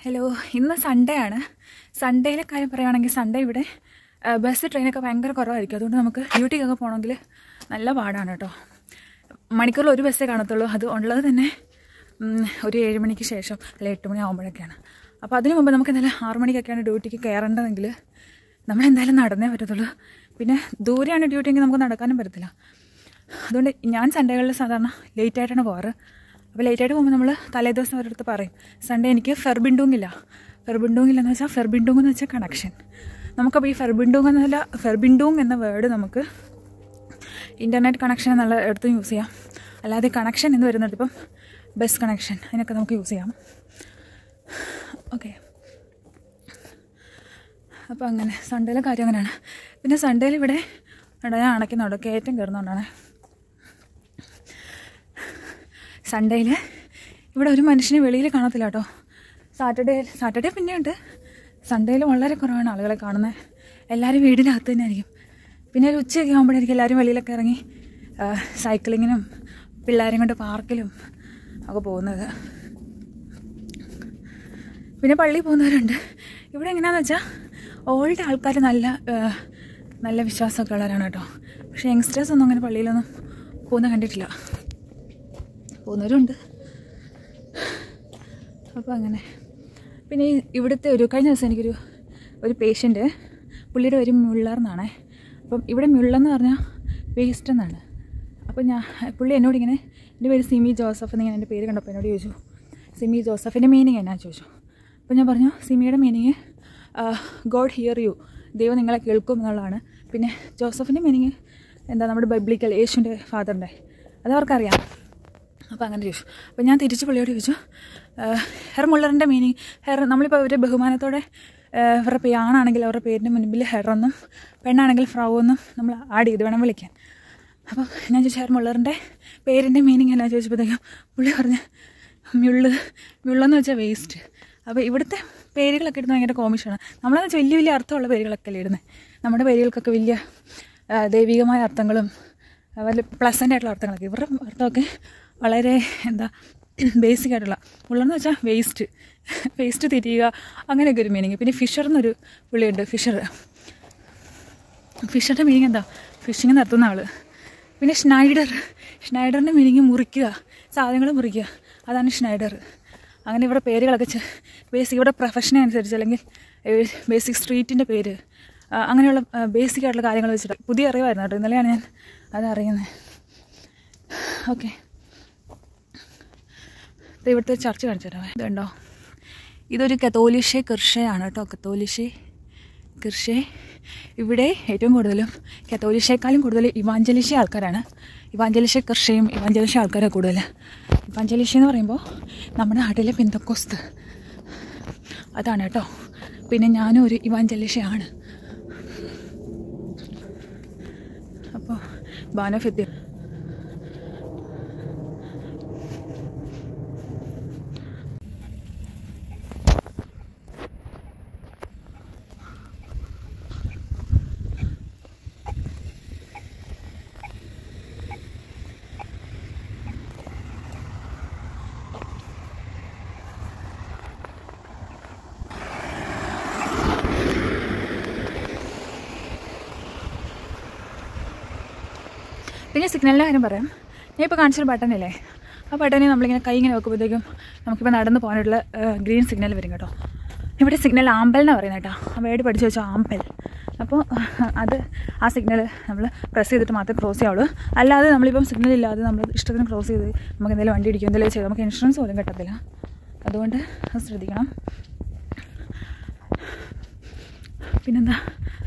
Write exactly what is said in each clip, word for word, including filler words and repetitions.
Hello, ഇന്ന് Sunday ആണ്. സൺഡേയിലെ കാര്യം പറയുകയാണെങ്കിൽ സൺഡേ ഇവിടെ ബസ് ട്രെയിനൊക്കെ ഭയങ്കര കുറവായിരിക്കും. അതുകൊണ്ട് നമുക്ക് ഡ്യൂട്ടിക്കൊക്കെ പോകണമെങ്കിൽ നല്ല പാടാണ് കേട്ടോ. മണിക്കൂറിൽ ഒരു ബസ്സേ കാണത്തുള്ളൂ. അത് ഉള്ളത് തന്നെ ഒരു ഏഴ് മണിക്ക് ശേഷം അല്ലെ എട്ട് മണി ആകുമ്പോഴൊക്കെയാണ്. അപ്പോൾ അതിന് മുമ്പ് നമുക്ക് എന്തായാലും ആറ് മണിക്കൊക്കെയാണ് ഡ്യൂട്ടിക്ക് കയറേണ്ടതെങ്കിൽ നമ്മളെന്തായാലും നടന്നേ പറ്റത്തുള്ളൂ. പിന്നെ ദൂരെയാണ് ഡ്യൂട്ടി എങ്കിൽ നമുക്ക് നടക്കാനും പറ്റത്തില്ല. അതുകൊണ്ട് ഞാൻ സൺഡേകളിൽ സാധാരണ ലേറ്റായിട്ടാണ് പോകാറ്. അപ്പോൾ ലേറ്റായിട്ട് പോകുമ്പോൾ നമ്മൾ തലേദിവസം അവരടുത്ത് പറയും സൺഡേ എനിക്ക് ഫെർബിൻഡൂങ്ങില്ല. ഫെർബിൻഡൂങ്ങില്ലെന്ന് വെച്ചാൽ ഫെർബിൻഡൂങ് എന്ന് വെച്ചാൽ കണക്ഷൻ. നമുക്കപ്പോൾ ഈ ഫെർബിൻഡൂങ് എന്നല്ല ഫെർബിൻഡൂങ് എന്ന വേർഡ് നമുക്ക് ഇൻ്റർനെറ്റ് കണക്ഷൻ എന്നുള്ള എടുത്ത് യൂസ് ചെയ്യാം. അല്ലാതെ കണക്ഷൻ എന്ന് വരുന്നത് ഇപ്പം ബസ് കണക്ഷൻ അതിനൊക്കെ നമുക്ക് യൂസ് ചെയ്യാം. ഓക്കെ, അപ്പോൾ അങ്ങനെ സൺഡേയിലെ കാര്യം അങ്ങനെയാണ്. പിന്നെ സൺഡേയിൽ ഇവിടെ ഞാൻ അണയ്ക്കുന്നുണ്ട്, കയറ്റം കയറുന്നതുകൊണ്ടാണ്. സൺഡേയിൽ ഇവിടെ ഒരു മനുഷ്യനെ വെളിയിൽ കാണത്തില്ല കേട്ടോ. സാറ്റർഡേ സാറ്റർഡേ പിന്നെ ഉണ്ട്. സൺഡേയിൽ വളരെ കുറവാണ് ആളുകളെ കാണുന്നത്. എല്ലാവരും വീടിനകത്ത് തന്നെ ആയിരിക്കും. പിന്നെ ഒരു ഉച്ചയൊക്കെ ആകുമ്പോഴായിരിക്കും എല്ലാവരും വെളിയിലൊക്കെ ഇറങ്ങി സൈക്ലിങ്ങിനും പിള്ളേരെയും കൊണ്ട് പാർക്കിലും ഒക്കെ പോകുന്നത്. പിന്നെ പള്ളിയിൽ പോകുന്നവരുണ്ട്. ഇവിടെ എങ്ങനെയാണെന്ന് വെച്ചാൽ ഓൾഡ് ആൾക്കാർ നല്ല നല്ല വിശ്വാസമൊക്കെ ഉള്ളവരാണ് കേട്ടോ. പക്ഷേ യങ്സ്റ്റേഴ്സ് ഒന്നും അങ്ങനെ പള്ളിയിലൊന്നും പോകുന്ന കണ്ടിട്ടില്ല. പോകുന്നവരുണ്ട്. അപ്പോൾ അങ്ങനെ പിന്നെ ഈ ഇവിടുത്തെ ഒരു കഴിഞ്ഞ ദിവസം എനിക്കൊരു ഒരു പേഷ്യൻ്റ്, പുള്ളിയുടെ പേര് മ്യുള്ളർ എന്നാണേ. അപ്പം ഇവിടെ മ്യുള്ളെന്ന് പറഞ്ഞാൽ വേസ്റ്റ് എന്നാണ്. അപ്പോൾ ഞാൻ പുള്ളി എന്നോട് ഇങ്ങനെ എൻ്റെ പേര് സിമി ജോസഫ് എന്നിങ്ങനെ എൻ്റെ പേര് കണ്ടപ്പോൾ എന്നോട് ചോദിച്ചു സിമി ജോസഫിൻ്റെ മീനിങ് എന്നാ ചോദിച്ചു. അപ്പോൾ ഞാൻ പറഞ്ഞു സിമിയുടെ മീനിങ് ഗോഡ് ഹിയർ യു, ദൈവം നിങ്ങളെ കേൾക്കും എന്നുള്ളതാണ്. പിന്നെ ജോസഫിൻ്റെ മീനിങ് എന്താ, നമ്മുടെ ബൈബിളിക്കൽ യേശുവിൻ്റെ ഫാദറിൻ്റെ, അതവർക്കറിയാം. അപ്പോൾ അങ്ങനെ ചോദിച്ചു. അപ്പോൾ ഞാൻ തിരിച്ച് പുള്ളിയോട് ചോദിച്ചു ഹെർ മുള്ളറിൻ്റെ മീനിങ്. ഹെർ നമ്മളിപ്പോൾ ഒരു ബഹുമാനത്തോടെ അവരുടെ പേ ആണാണെങ്കിൽ അവരുടെ പേരിൻ്റെ മുൻപിൽ ഹെറെന്നും പെണ്ണാണെങ്കിൽ ഫ്രൗ എന്നും നമ്മൾ ആഡ് ചെയ്ത് വേണം വിളിക്കാൻ. അപ്പോൾ ഞാൻ ചോദിച്ചു ഹെർ മുള്ളറിൻ്റെ പേരിൻ്റെ മീനിങ് എന്നാ ചോദിച്ചപ്പോഴത്തേക്കും പുള്ളി പറഞ്ഞ് മ്യുള്ള് മ്യുള്ളെന്ന് വെച്ചാൽ വേസ്റ്റ്. അപ്പോൾ ഇവിടുത്തെ പേരുകളൊക്കെ ഇടുന്നത് ഭയങ്കര കോമിഷാണ്. നമ്മളെന്ന് വെച്ചാൽ വലിയ വലിയ അർത്ഥമുള്ള പേരുകളൊക്കെ അല്ലേ ഇടുന്നത്. നമ്മുടെ പേരുകൾക്കൊക്കെ വലിയ ദൈവികമായ അർത്ഥങ്ങളും വലിയ പ്ലസൻ്റ് ആയിട്ടുള്ള അർത്ഥങ്ങളൊക്കെ. ഇവരുടെ അർത്ഥമൊക്കെ വളരെ എന്താ ബേസിക് ആയിട്ടുള്ള. മുള്ളെന്ന് വെച്ചാൽ വേസ്റ്റ് വേസ്റ്റ് തിരിയുക അങ്ങനെയൊക്കെ ഒരു മീനിങ്. പിന്നെ ഫിഷർ എന്നൊരു പുള്ളിയുണ്ട്, ഫിഷർ. ഫിഷറിൻ്റെ മീനിങ് എന്താ, ഫിഷിങ് നടത്തുന്ന ആൾ. പിന്നെ ഷ്നൈഡർ, ഷ്നൈഡറിൻ്റെ മീനിങ് മുറിക്കുക, സാധനങ്ങൾ മുറിക്കുക, അതാണ് ഷ്നൈഡർ. അങ്ങനെ ഇവിടെ പേരുകളൊക്കെ ബേസിക് ഇവിടെ പ്രൊഫഷനെ അനുസരിച്ച് അല്ലെങ്കിൽ ബേസിക് സ്ട്രീറ്റിൻ്റെ പേര് അങ്ങനെയുള്ള ബേസിക് ആയിട്ടുള്ള കാര്യങ്ങൾ വെച്ചിട്ട് പുതിയ അറിവായിരുന്നു കേട്ടോ. ഇന്നലെയാണ് ഞാൻ അതറിയുന്നത്. ഓക്കെ, ഇത് ഇവിടുത്തെ ചർച്ച് കാണിച്ചു തരാം. ഇതുണ്ടോ, ഇതൊരു കത്തോലിഷേ കിർഷയാണ് കേട്ടോ. കത്തോലിഷേ കിർഷേ. ഇവിടെ ഏറ്റവും കൂടുതലും കത്തോലിഷേക്കാളും കൂടുതൽ ഇവാഞ്ചലിഷ ആൾക്കാരാണ്. ഇവാഞ്ചലിഷ കിർഷയും ഇവാഞ്ചലിഷ ആൾക്കാരാണ് കൂടുതൽ. ഇവാഞ്ചലിഷ എന്ന് പറയുമ്പോൾ നമ്മുടെ നാട്ടിലെ പെന്തക്കോസ്ത് അതാണ് കേട്ടോ. പിന്നെ ഞാനും ഒരു ഇവാഞ്ചലിഷയാണ്. അപ്പോൾ ബാനോഫെത്തി പിന്നെ സിഗ്നലിൻ്റെ കാര്യം പറയാം. ഞാൻ ഇപ്പോൾ കാണിച്ചൊരു ബട്ടണില്ലേ, ആ ബട്ടണിൽ നമ്മളിങ്ങനെ കൈ ഇങ്ങനെ വെക്കുമ്പോഴത്തേക്കും നമുക്കിപ്പോൾ നടന്ന് പോകാനുള്ള ഗ്രീൻ സിഗ്നൽ വരും കേട്ടോ. ഇവിടെ സിഗ്നൽ ആമ്പൽ എന്നാണ് പറയുന്നത് കേട്ടോ. ആ വേർഡ് പഠിച്ചു വെച്ചാൽ ആമ്പൽ. അപ്പോൾ അത് ആ സിഗ്നൽ നമ്മൾ പ്രസ് ചെയ്തിട്ട് മാത്രമേ ക്രോസ് ചെയ്യാവുള്ളൂ. അല്ലാതെ നമ്മളിപ്പം സിഗ്നൽ ഇല്ലാതെ നമ്മൾ ഇഷ്ടത്തിന് ക്രോസ് ചെയ്ത് നമുക്ക് എന്തെങ്കിലും വണ്ടി ഇടിക്കും എന്തെങ്കിലും ചെയ്ത് നമുക്ക് ഇൻഷുറൻസ് പോലും കിട്ടത്തില്ല. അതുകൊണ്ട് അത് ശ്രദ്ധിക്കണം. പിന്നെന്താ,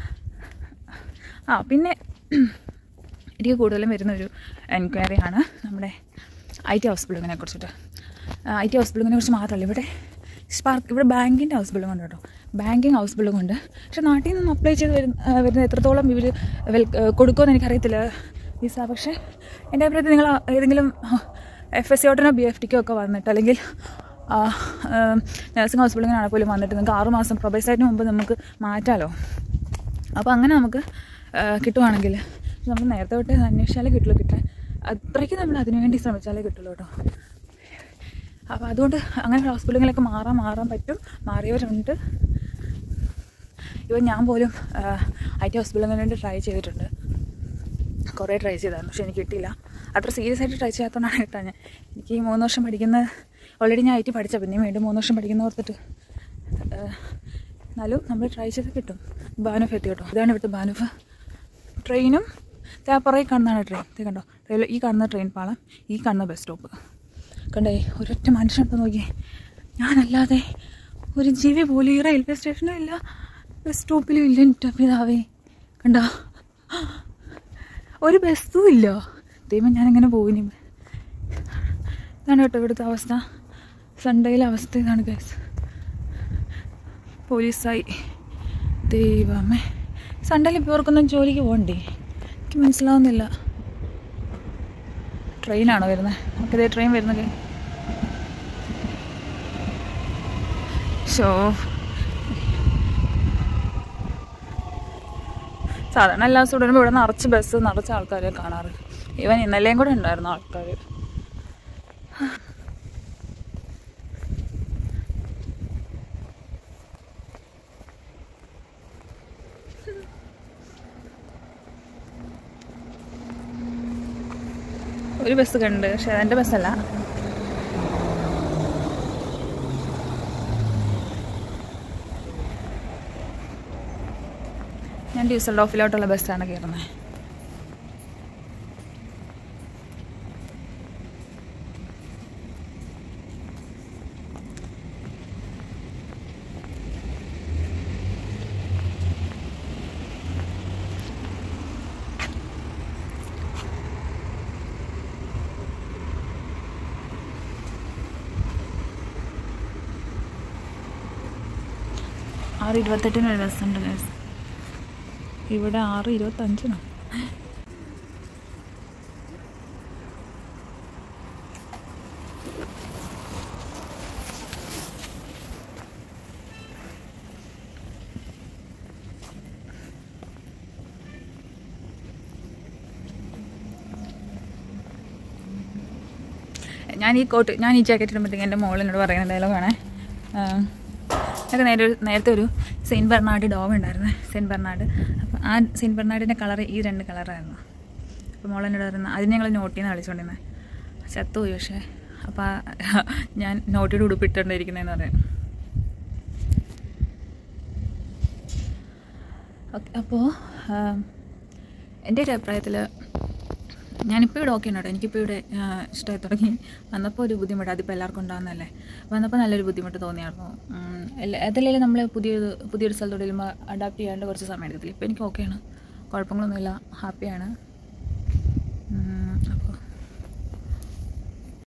ആ പിന്നെ എനിക്ക് കൂടുതലും വരുന്നൊരു എൻക്വയറിയാണ് നമ്മുടെ ഐ ടി ഹൗസ് ബിൽഡിങ്ങിനെ കുറിച്ചിട്ട്. ഐ ടി ഹൗസ് ബിൽഡിങ്ങിനെ കുറിച്ച് മാത്രമല്ല, ഇവിടെ സ്പാർക്ക് ഇവിടെ ബാങ്കിൻ്റെ ഹൗസ് ബിൽഡിംഗ് ഉണ്ട് കേട്ടോ. ബാങ്കിങ് ഹൗസ് ബിൽഡിംഗ് ഉണ്ട്. പക്ഷേ നാട്ടിൽ നിന്ന് അപ്ലൈ ചെയ്ത് വരുന്ന വരുന്ന എത്രത്തോളം ഇവർ വെൽ കൊടുക്കുമെന്ന് എനിക്കറിയത്തില്ല വിസ. പക്ഷേ എൻ്റെ അഭിപ്രായത്തിൽ നിങ്ങൾ ഏതെങ്കിലും എഫ് എസ് സിയോട്ടിനോ ബി എഫ് ടിക്കോ ഒക്കെ വന്നിട്ട് അല്ലെങ്കിൽ നഴ്സിംഗ് ഹൗസ് ബിൽഡിങ്ങിനാണ് പോലും വന്നിട്ട് നിങ്ങൾക്ക് ആറുമാസം പ്രൊബേസറിന് മുമ്പ് നമുക്ക് മാറ്റാമല്ലോ. അപ്പോൾ അങ്ങനെ നമുക്ക് കിട്ടുവാണെങ്കിൽ നമ്മൾ നേരത്തെ തൊട്ട് അന്വേഷിച്ചാലേ കിട്ടുള്ളൂ. കിട്ടാൻ അത്രയ്ക്ക് നമ്മൾ അതിനുവേണ്ടി ശ്രമിച്ചാലേ കിട്ടുള്ളൂ കേട്ടോ. അപ്പോൾ അതുകൊണ്ട് അങ്ങനെ ഹോസ്പിറ്റലുകളൊക്കെ മാറാൻ മാറാൻ പറ്റും, മാറിയവരുണ്ട്. ഇപ്പം ഞാൻ പോലും ഐ ടി ഹോസ്പിറ്റലുകളിൽ വേണ്ടി ട്രൈ ചെയ്തിട്ടുണ്ട്, കുറേ ട്രൈ ചെയ്തായിരുന്നു, പക്ഷെ എനിക്ക് കിട്ടിയില്ല. അത്ര സീരിയസ് ആയിട്ട് ട്രൈ ചെയ്യാത്തതുകൊണ്ടാണ് കിട്ടാൻ. ഞാൻ എനിക്ക് ഈ മൂന്ന് വർഷം പഠിക്കുന്ന ഓൾറെഡി ഞാൻ ഐ ടി പഠിച്ച, പിന്നെ വീണ്ടും മൂന്ന് വർഷം പഠിക്കുന്ന ഓർത്തിട്ട് എന്നാലും നമ്മൾ ട്രൈ ചെയ്ത് കിട്ടും. ബാനുഫ് എത്തി കേട്ടോ, ഇതാണ് ഇവിടുത്തെ ബാനുഫ്. ട്രെയിനും പുറകെ കാണുന്നതാണ് ട്രെയിൻ. ഇത് കണ്ടോ, റെയിൽവേ ഈ കാണുന്ന ട്രെയിൻ പാളം, ഈ കാണുന്ന ബസ് സ്റ്റോപ്പ് കണ്ടേ. ഒരൊറ്റ മനുഷ്യനെടുത്ത് നോക്കിയേ, ഞാനല്ലാതെ ഒരു ജീവി പോലും ഈ റെയിൽവേ സ്റ്റേഷനും ഇല്ല, ബസ് സ്റ്റോപ്പിലും ഇല്ല. എൻ്റെ പിതാവേ കണ്ടോ, ഒരു ബസ്സും ഇല്ല. ദൈവം ഞാനെങ്ങനെ പോയിനി. ഇതാണ് കേട്ടോ ഇവിടുത്തെ അവസ്ഥ, സൺഡേയിലെ അവസ്ഥ ഇതാണ് ഗൈസ്. പോലീസായി. ദൈവമേ, സൺഡേയിൽ ഇപ്പോൾ ഇവർക്കൊന്നും ജോലിക്ക് പോകണ്ടേ? എനിക്ക് മനസ്സിലാവുന്നില്ല. ട്രെയിനാണോ വരുന്നത്? നമുക്കിതേ ട്രെയിൻ വരുന്നത്. ഷോ സാധാരണ എല്ലാ ദിവസവും വരുമ്പോൾ ഇവിടെ നിറച്ച് ബസ് നിറച്ച് ആൾക്കാരെ കാണാറ്. ഈവൻ ഇന്നലെയും കൂടെ ഉണ്ടായിരുന്നു ആൾക്കാർ. ഒരു ബസ് കണ്ട്, പക്ഷെ അതെൻ്റെ ബസ്സല്ല. ഞാൻ ഡ്യൂസൽഡോഫിലോട്ടുള്ള ബസ്സാണ് കയറുന്നത്. ആറ് ഇരുപത്തെട്ടിന് ഒരു ബസ്സുണ്ട് ഗൈസ്, ഇവിടെ ആറ് ഇരുപത്തഞ്ചിനോ. ഞാൻ ഈ കോട്ട് ഞാൻ ഈ ജാക്കറ്റ് ഇടുമ്പോഴത്തേക്ക് എൻ്റെ മോളിനോട് പറയുന്ന ഡയലോഗാണേ. എനിക്ക് നേരെ നേരത്തെ ഒരു സെയിൻറ്റ് ബെർണാഡ് ഡോഗ് ഉണ്ടായിരുന്നു, സെയിൻറ്റ് ബെർണാഡ്. അപ്പോൾ ആ സെയിൻറ്റ് ബെർണാഡിൻ്റെ കളർ ഈ രണ്ട് കളറായിരുന്നു. അപ്പോൾ മോളെന്നോട് പറയുന്നത് അതിന് ഞങ്ങൾ നോട്ടിന്ന് കളിച്ചുകൊണ്ടിരുന്നത്, ചത്തുപോയി. പക്ഷേ അപ്പോൾ ഞാൻ നോട്ടിയുടെ ഉടുപ്പിട്ടുകൊണ്ടിരിക്കുന്നതെന്ന് പറയാം. ഓക്കെ, അപ്പോൾ എൻ്റെ ഒരു അഭിപ്രായത്തിൽ ഞാനിപ്പോൾ ഇവിടെ ഓക്കെ ഉണ്ട് കേട്ടോ. എനിക്കിപ്പോൾ ഇവിടെ ഇഷ്ടമായി തുടങ്ങി. വന്നപ്പോൾ ഒരു ബുദ്ധിമുട്ട്, അതിപ്പോൾ എല്ലാവർക്കും ഉണ്ടാകുന്നതല്ലേ. വന്നപ്പോൾ നല്ലൊരു ബുദ്ധിമുട്ട് തോന്നിയായിരുന്നു. അതല്ലെങ്കിൽ നമ്മൾ പുതിയൊരു പുതിയൊരു സ്ഥലത്തോട്ട് വരുമ്പോൾ അഡാപ്റ്റ് ചെയ്യാണ്ട് കുറച്ച് സമയം എടുക്കത്തില്ല. ഇപ്പോൾ എനിക്ക് ഓക്കെയാണ്, കുഴപ്പങ്ങളൊന്നുമില്ല, ഹാപ്പിയാണ്.